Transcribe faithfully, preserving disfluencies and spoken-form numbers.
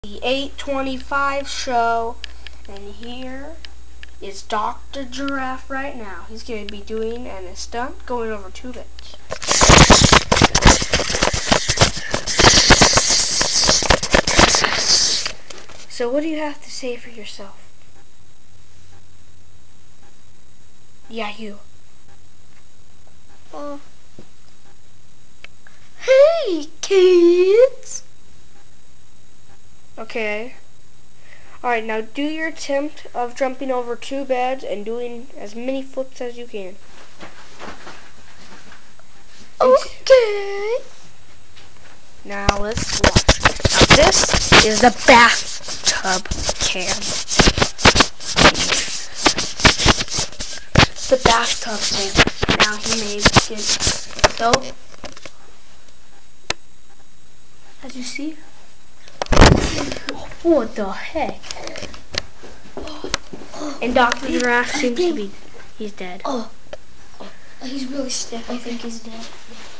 The eight twenty-five show, and here is Doctor Giraffe right now. He's going to be doing an stunt going over two bits. So what do you have to say for yourself? Yeah, you. Uh, hey, kids! Okay. Alright, now do your attempt of jumping over two beds and doing as many flips as you can. Okay. Now let's watch. Now this is the bathtub cam. The bathtub cam. Now he made it. So, as you see, what the heck? And Doctor Giraffe seems to be, he's dead. Oh, oh, he's really stiff. I think he's dead.